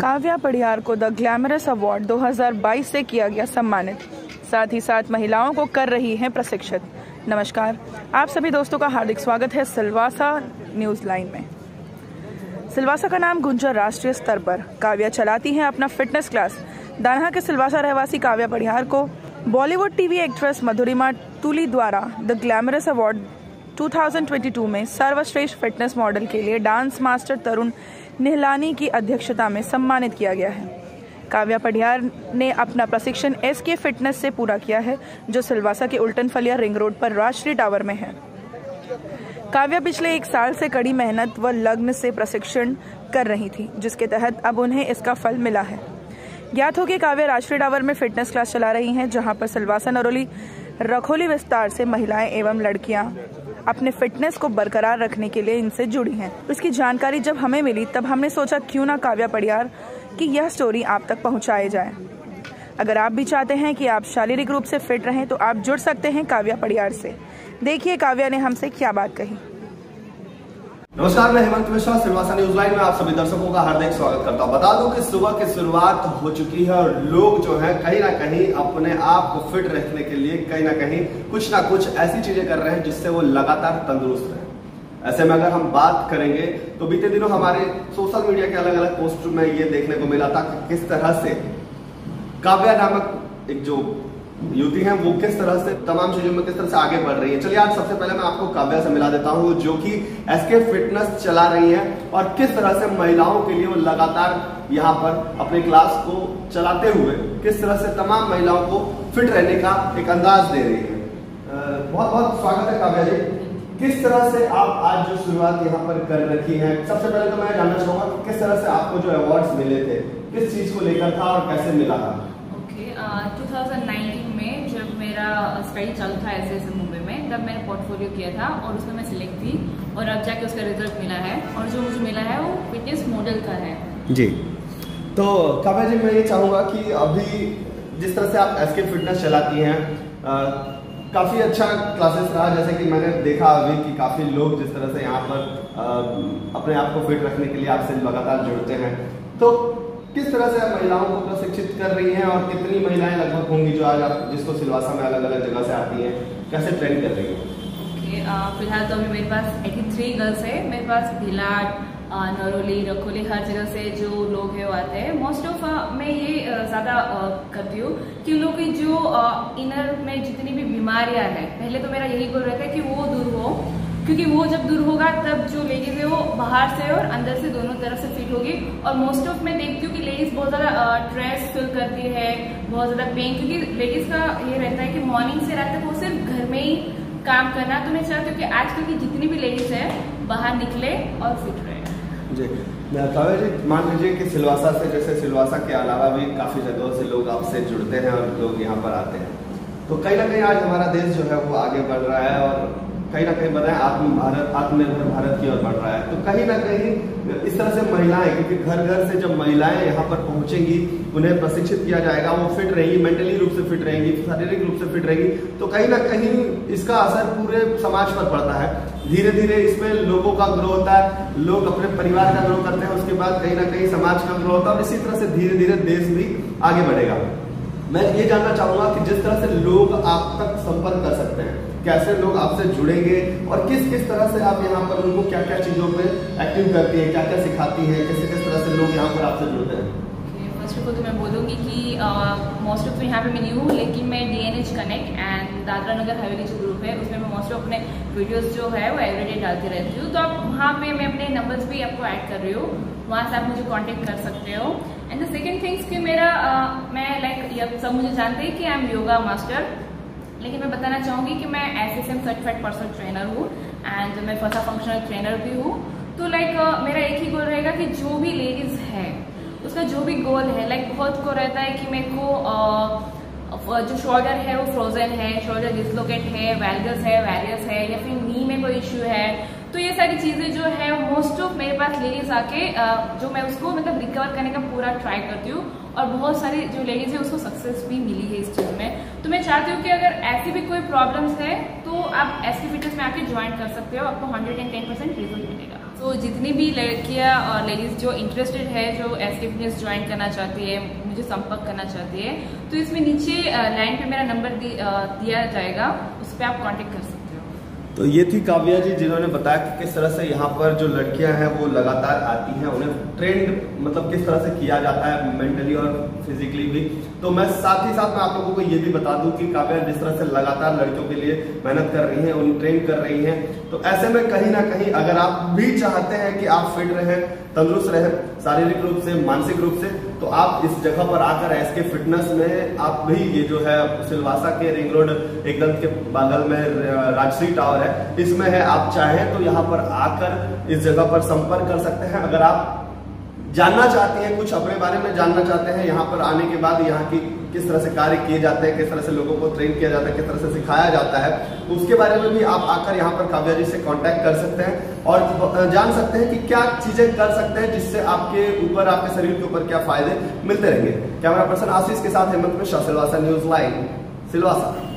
काव्या पडियार को the glamorous award 2022 से किया गया सम्मानित। साथ ही साथ महिलाओं को कर रही हैं प्रशिक्षित। नमस्कार, आप सभी दोस्तों का हार्दिक स्वागत है सिलवासा न्यूज़ लाइन में। सिलवासा का नाम गूंजा राष्ट्रीय स्तर पर। काव्या चलाती हैं अपना फिटनेस क्लास। दान्हा के सिलवासा रहवासी काव्या पडियार को बॉलीवुड टीवी एक्ट्रेस मधुरिमा तुली द्वारा द ग्लैमरस अवार्ड 2022 में सर्वश्रेष्ठ फिटनेस मॉडल के लिए डांस मास्टर तरुण निहलानी की अध्यक्षता में सम्मानित किया गया है। काव्या पडियार ने अपना प्रशिक्षण SK फिटनेस से पूरा किया है, जो सिलवासा के उल्टन फलिया रिंग रोड पर राष्ट्रीय टावर में है। काव्या पिछले 1 साल से कड़ी मेहनत व लगन से प्रशिक्षण कर रही थी, जिसके तहत अब उन्हें इसका फल मिला है। ज्ञात हो कि काव्या राष्ट्रीय टावर में फिटनेस क्लास चला रही हैं, जहां पर सिलवासा नरोली रखोली विस्तार से महिलाएं एवं लड़कियां अपने फिटनेस को बरकरार रखने के लिए इनसे जुड़ी हैं। इसकी जानकारी जब हमें मिली तब हमने सोचा क्यों ना काव्या पडियार की यह स्टोरी आप तक पहुंचाई जाए। अगर आप भी चाहते हैं कि आप शारीरिक रूप से फिट रहें तो आप जुड़ सकते हैं काव्या पडियार से। देखिए काव्या ने हमसे क्या बात कही। नमस्कार, मैं हेमंत मिश्रा सिलवासा न्यूज लाइन में आप सभी दर्शकों का हार्दिक स्वागत करता हूं। बता दूं कि सुबह की शुरुआत हो चुकी है और लोग जो है कहीं ना कहीं अपने आप को फिट रखने के लिए कहीं ना कहीं कुछ ना कुछ ऐसी चीजें कर रहे हैं जिससे वो लगातार तंदुरुस्त रहे। ऐसे में अगर हम बात करेंगे तो बीते दिनों हमारे सोशल मीडिया के अलग अलग पोस्ट में ये देखने को मिला था कि किस तरह से काव्या नामक एक जो युवती है वो किस तरह से तमाम चीजों में किस तरह से आगे बढ़ रही है। चलिए आज सबसे पहले मैं आपको काव्या से मिला देता हूँ, जो कि SK फिटनेस चला रही है और किस तरह से महिलाओं के लिए वो लगातार यहाँ पर अपने क्लास को चलाते हुए किस तरह से तमाम महिलाओं को फिट रहने का एक अंदाज दे रही है। बहुत बहुत स्वागत है काव्या जी। किस तरह से आप आज जो शुरुआत यहाँ पर कर रखी है, सबसे पहले तो मैं जानना चाहूंगा कि किस तरह से आपको जो अवार्ड्स मिले थे किस चीज को लेकर था और कैसे मिला था? 2019 में जब मेरा स्टडी चालू था SSM मुंबई में, तब मैंने पोर्टफोलियो किया था और उसमें मैं सिलेक्ट थी और अब जाके उसका रिजल्ट मिला है और जो मुझे मिला है वो फिटनेस मॉडल का है। जी तो काव्या जी, मैं ये चाहूँगा कि अभी जिस तरह से आप SK फिटनेस चलाती हैं काफ़ी अच्छा क्लासेस रहा, जैसे कि मैंने देखा अभी कि काफ़ी लोग जिस तरह से यहाँ पर अपने आप को फिट रखने के लिए आपसे लगातार जुड़ते हैं, तो किस तरह से आप महिलाओं को प्रशिक्षित कर रही हैं और कितनी महिलाएं लगभग होंगी जो आज आप जिसको सिलवासा में अलग अलग जगह से आती हैं, कैसे ट्रेन कर रही हैं? फिलहाल तो अभी मेरे पास 83 गर्ल्स है। मेरे पास भिलाट, नरोली, रखोली हर जगह से जो लोग हैं वो आते हैं। मोस्ट ऑफ मैं ये ज़्यादा करती हूँ कि उन लोग की जो इनर में जितनी भी बीमारियाँ हैं, पहले तो मेरा यही गोल रहता है कि वो दूर हो, क्योंकि वो जब दूर होगा तब जो लेडीज है वो बाहर से और अंदर से दोनों तरफ से फिट होगी। और मोस्ट ऑफ मैं देखती हूँ कि लेडीज बहुत ज़्यादा स्ट्रेस फील करती है, बहुत ज़्यादा पेन, क्योंकि लेडीज का ये रहता है कि मॉर्निंग से रात तक वो सिर्फ घर में ही काम करना। तो मैं चाहती हूँ कि आजकल की जितनी भी लेडीज है बाहर निकले और फिट रहे। जी काव्या जी, मान लीजिए कि सिलवासा से, जैसे सिलवासा के अलावा भी काफ़ी जगहों से लोग आपसे जुड़ते हैं और लोग यहाँ पर आते हैं, तो कहीं ना कहीं आज हमारा देश जो है वो आगे बढ़ रहा है और कहीं ना कहीं बताएं आत्मनिर्भर भारत की ओर बढ़ रहा है। तो कहीं ना कहीं इस तरह से महिलाएं, क्योंकि घर घर से जब महिलाएं यहाँ पर पहुंचेंगी, उन्हें प्रशिक्षित किया जाएगा, वो फिट रहेंगी, मेंटली रूप से फिट रहेंगी, शारीरिक रूप से फिट रहेंगी, तो कहीं ना कहीं इसका असर पूरे समाज पर पड़ता है। धीरे धीरे इसमें लोगों का ग्रो होता है, लोग अपने परिवार का ग्रो करते हैं, उसके बाद कहीं ना कहीं समाज का ग्रो होता है और इसी तरह से धीरे धीरे देश भी आगे बढ़ेगा। मैं ये जानना चाहूंगा कि जिस तरह से लोग आप तक संपर्क कर सकते हैं, कैसे लोग आपसे जुड़ेंगे और किस किस तरह से आप यहाँ पर उनको क्या क्या चीज़ों पे एक्टिव करती हैं, क्या क्या सिखाती हैं, किस तरह से लोग यहाँ पर आपसे जुड़ते हैं? फर्स्ट ऑफ ऑल तो मैं बोलूँगी कि मोस्ट ऑफ तो यहाँ पे मैं नहीं हूँ, लेकिन मैं DNH connect and Dadra Nagar Haveli जो ग्रुप है उसमें मैं मोस्ट ऑफ अपने वीडियोस जो है वो एवरीडे डालती रहती हूँ। तो आप वहाँ पे मैं अपने नंबर्स भी आपको ऐड कर रही हूँ, वहाँ से आप मुझे कांटेक्ट कर सकते हो। एंड द सेकेंड थिंग्स कि मेरा मैं लाइक सब मुझे जानते हैं कि आई एम योगा मास्टर, लेकिन मैं बताना चाहूँगी कि मैं SSM सर्टिफाइड पर्सनल ट्रेनर हूँ एंड मैं फर्स्ट फंक्शनल ट्रेनर भी हूँ। तो लाइक मेरा एक ही गोल रहेगा कि जो भी लेडीज है उसका जो भी गोल है, लाइक बहुत को रहता है कि मेरे को जो शोल्डर है वो फ्रोजन है, शोल्डर डिसलोकेट है, वैल्गस है, वैरियस है, या फिर नी में कोई इश्यू है, तो ये सारी चीजें जो है मोस्ट ऑफ मेरे पास लेडीज आके जो मैं उसको मतलब रिकवर करने का पूरा ट्राई करती हूँ और बहुत सारी जो लेडीज है उसको सक्सेस भी मिली है इस चीज में। तो मैं चाहती हूँ कि अगर ऐसी भी कोई प्रॉब्लम्स है तो आप SK फिटनेस में आके ज्वाइन कर सकते हो, आपको 110% रिजल्ट मिलेगा। तो जितनी भी लड़कियां और लेडीज़ जो इंटरेस्टेड है, जो एसके फिटनेस ज्वाइन करना चाहती है, मुझे संपर्क करना चाहती है, तो इसमें नीचे लाइन पे मेरा नंबर दिया जाएगा, उस पर आप कांटेक्ट कर सकते हो। तो ये थी काव्या जी जिन्होंने बताया कि किस तरह से यहाँ पर जो लड़कियां हैं वो लगातार आती हैं, उन्हें ट्रेंड मतलब किस तरह से किया जाता है मेंटली और फिजिकली भी। तो मैं साथ ही साथ में आप लोगों को ये भी बता दूं कि काव्या जिस तरह से लगातार लड़कियों के लिए मेहनत कर रही हैं, उन्हें ट्रेन कर रही हैं, तो ऐसे में कहीं ना कहीं अगर आप भी चाहते हैं कि आप फिट रहें, तंदुरुस्त रहें शारीरिक रूप से, मानसिक रूप से, तो आप इस जगह पर आकर एसके फिटनेस में आप भी ये जो है सिलवासा के रिंग रोड एकदम के बगल में राजश्री टावर है, इसमें है, आप चाहें तो यहाँ पर आकर इस जगह पर संपर्क कर सकते हैं। अगर आप जानना चाहते हैं, कुछ अपने बारे में जानना चाहते हैं, यहाँ पर आने के बाद यहाँ की किस तरह से कार्य किए जाते हैं, किस तरह से लोगों को ट्रेन किया जाता है, किस तरह से सिखाया जाता है, तो उसके बारे में भी आप आकर यहाँ पर काव्या जी से कांटेक्ट कर सकते हैं और जान सकते हैं कि क्या चीजें कर सकते हैं जिससे आपके ऊपर, आपके शरीर के ऊपर क्या फायदे मिलते रहेंगे। कैमरा पर्सन आशीष के साथ हेमंत मिश्रा, सिलवासा न्यूज लाइव, सिलवासा।